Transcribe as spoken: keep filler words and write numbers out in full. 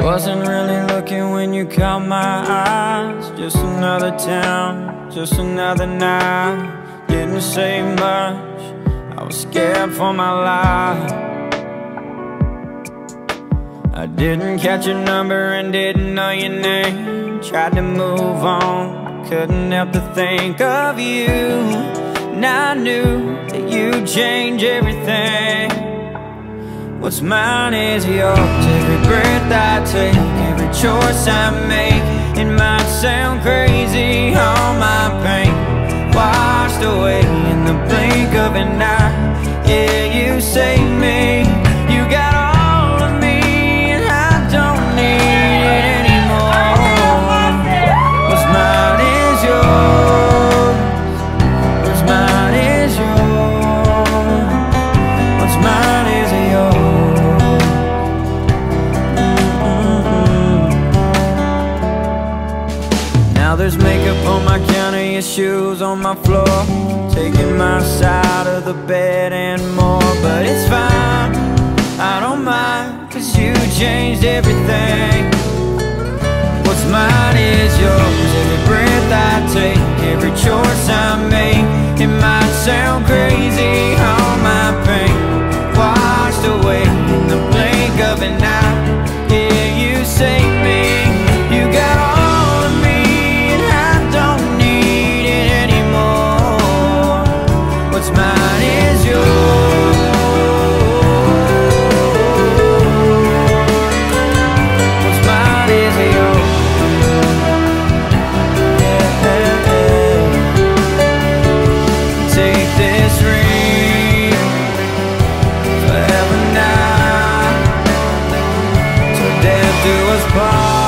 Wasn't really looking when you caught my eyes. Just another town, just another night. Didn't say much, I was scared for my life. I didn't catch your number and didn't know your name. Tried to move on, couldn't help to think of you. And I knew that you'd change everything. What's mine is yours. Every breath I take, every choice I make. It might sound crazy, all my pain washed away in the blink of an eye. Yeah, you saved me. You got all of me, and I don't need it anymore. What's mine is yours. What's mine is yours. What's mine is yours. Mm-hmm. Now there's makeup on my counter, your shoes on my floor, taking my side of the bed and more. But it's fine, I don't mind, 'cause you changed everything. What's mine is yours. Every breath I take, every choice I make. It might sound crazy, all my pain washed away in the blink of an eye. Yeah, you saved me. You got all of me, and I don't need it anymore. What's mine is yours. What's mine is yours. Yeah, yeah, yeah. Take this ring forever now, till death do us part.